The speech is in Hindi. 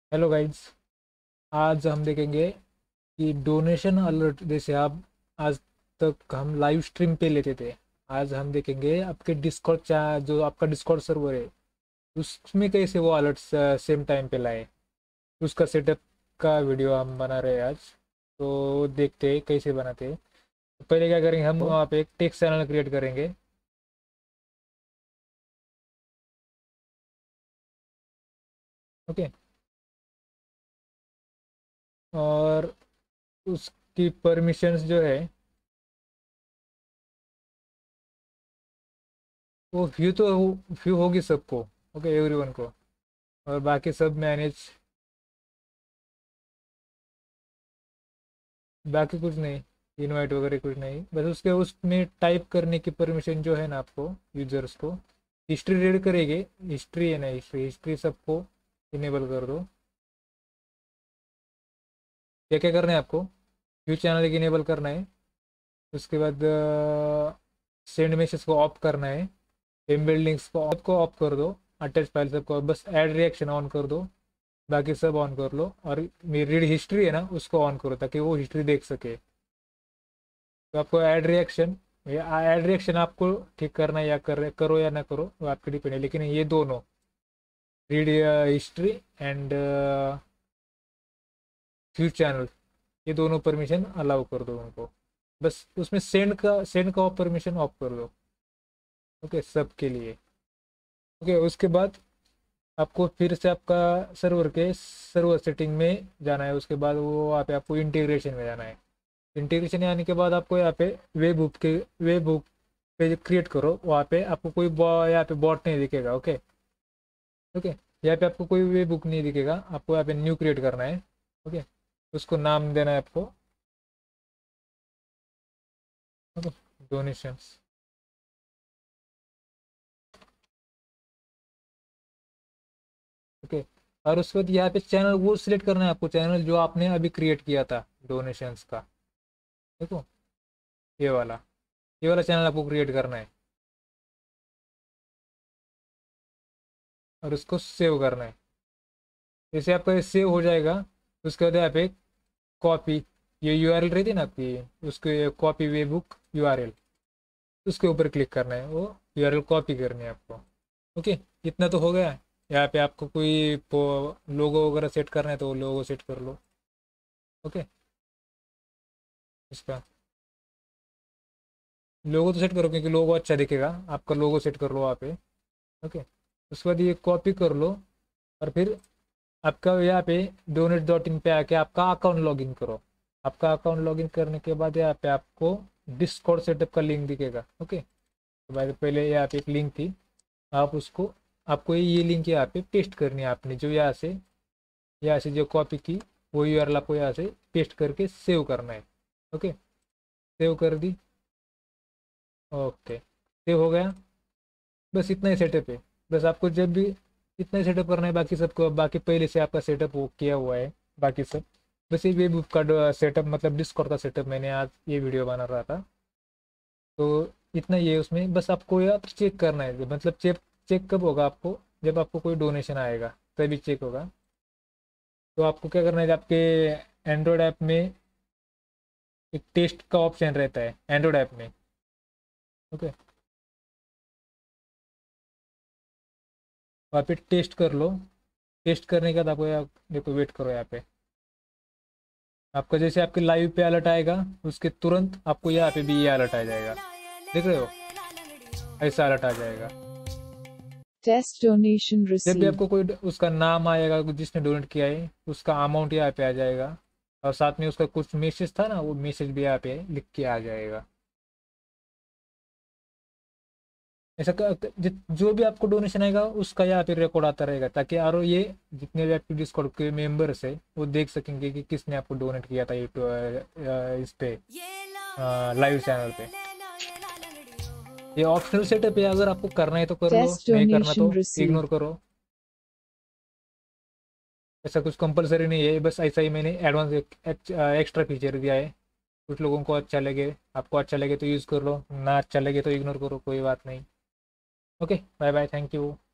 Hello guides. आज हम देखेंगे कि डोनेशन अलर्ट जैसे आप आज तक हम लाइव स्ट्रीम पे लेते थे। आज हम देखेंगे आपके डिस्कॉर्ड जो आपका डिस्कॉर्ड सर्वर है उसमें कैसे वो अलर्ट सेम टाइम पे लाए। उसका सेटअप का वीडियो हम बना रहे हैं आज। तो देखते हैं कैसे बनाते हैं। तो पहले क्या करेंगे, हम वहाँ पे एक टेक्स्ट चैनल क्रिएट करेंगे। ओके। और उसकी परमिशंस जो है वो व्यू होगी सबको। ओके, एवरीवन को। और बाकी सब मैनेज। बाकी कुछ नहीं, इनवाइट वगैरह कुछ नहीं, बस उसके उसमें टाइप करने की परमिशन जो है ना आपको यूजर्स को। हिस्ट्री रीड करेंगे, हिस्ट्री है ना, हिस्ट्री हिस्ट्री सबको इनेबल कर दो। क्या क्या करना है आपको, व्यू चैनल एक इनेबल करना है। उसके बाद सेंड मैसेज को ऑफ करना है। एम्बेड लिंक्स को ऑफ कर दो। अटैच फाइल सबको बस ऐड रिएक्शन ऑन कर दो। बाकी सब ऑन कर लो। और मेरी रीड हिस्ट्री है ना उसको ऑन करो ताकि वो हिस्ट्री देख सके। तो आपको ऐड रिएक्शन आपको ठीक करना है या करो या ना करो, वो आपके डिपेंड है। लेकिन ये दोनों read history and view channel, ये दोनों परमिशन अलाउ कर दो उनको। बस उसमें सेंड का परमिशन ऑफ कर दो। ओके, सबके लिए। ओके, उसके बाद आपको फिर से आपका सर्वर सेटिंग में जाना है। उसके बाद वो वहाँ पे आपको इंटीग्रेशन में जाना है। इंटीग्रेशन आने के बाद आपको यहाँ पे वेब बुक पेज क्रिएट करो। वहाँ पे आपको कोई यहाँ पे बॉट नहीं दिखेगा। ओके। ओके, यहाँ पे आपको कोई वेब बुक नहीं दिखेगा। आपको यहाँ पे न्यू क्रिएट करना है। ओके, उसको नाम देना है आपको। Okay, donations. ओके, और उसके बाद यहाँ पे चैनल वो सिलेक्ट करना है आपको, चैनल जो आपने अभी क्रिएट किया था डोनेशंस का। देखो, ये वाला चैनल आपको क्रिएट करना है और उसको सेव करना है। जैसे आपका ये सेव हो जाएगा, उसके बाद यहाँ पे कॉपी, ये यूआरएल रहती है ना आपकी, उसके कॉपी वे बुक यूआरएल, उसके ऊपर क्लिक करना है। वो यूआरएल कॉपी करनी है आपको। ओके, इतना तो हो गया। यहाँ पे आपको कोई लोगो वगैरह सेट करना है तो वो लोगो सेट कर लो। ओके, इसका लोगो तो सेट करो क्योंकि लोगो अच्छा दिखेगा। आपका लोगो सेट कर लो वहाँ पे। ओके, उसके बाद ये कॉपी कर लो। और फिर आपका यहाँ पे donate.in पे आके आपका अकाउंट लॉगिन करो। आपका अकाउंट लॉगिन करने के बाद यहाँ पे आपको डिस्कॉर्ड सेटअप का लिंक दिखेगा। ओके, तो भाई पहले यहाँ पे एक लिंक थी, आप उसको आपको ये लिंक यहाँ पे पेस्ट करनी है। आपने जो यहाँ से जो कॉपी की वो यूआरएल आपको यहाँ से पेस्ट करके सेव करना है। ओके, सेव कर दी। ओके, सेव हो गया। बस इतना ही सेटअप है। बस आपको जब भी इतना ही सेटअप करना है, बाकी सबको बाकी पहले से आपका सेटअप वो किया हुआ है बाकी सब। बस ये वेब का सेटअप मतलब डिस्कॉर्ड का सेटअप मैंने आज ये वीडियो बना रहा था। तो इतना ही है उसमें। बस आपको यार चेक करना है, मतलब चेक चेक कब होगा आपको, जब आपको कोई डोनेशन आएगा तभी चेक होगा। तो आपको क्या करना है, आपके एंड्रॉयड ऐप में एक टेस्ट का ऑप्शन रहता है एंड्रॉयड ऐप में। ओके, वहाँ पे टेस्ट कर लो। टेस्ट करने के बाद आपको देखो, वेट करो यहाँ पे। आपका जैसे आपके लाइव पे अलर्ट आएगा उसके तुरंत आपको यहाँ पे भी ये अलर्ट आ जाएगा। देख रहे हो, ऐसा अलर्ट आ जाएगा। टेस्ट डोनेशन जब भी रिसीव्ड। आपको कोई उसका नाम आएगा जिसने डोनेट किया है, उसका अमाउंट यहाँ पे आ जाएगा। और साथ में उसका कुछ मैसेज था ना, वो मैसेज भी यहाँ पे लिख के आ जाएगा। ऐसा जो भी आपको डोनेशन आएगा उसका यहाँ पे रिकॉर्ड आता रहेगा, ताकि और ये जितने भी आपके डिस्कॉर्ड के मेंबर्स है वो देख सकेंगे कि किसने आपको डोनेट किया था इस पे लाइव चैनल पे। ये ऑप्शनल सेटअप है, अगर आपको करना है तो कर लो, टेस्ट नहीं करना डोनेशन तो इग्नोर रिसीव्ड। करो। ऐसा कुछ कंपलसरी नहीं है, बस ऐसा ही मैंने एडवांस एक्स्ट्रा फीचर दिया है। कुछ लोगों को अच्छा लगे, आपको अच्छा लगे तो यूज़ कर लो, ना अच्छा लगे तो इग्नोर करो, कोई बात नहीं। Okay, bye bye, thank you.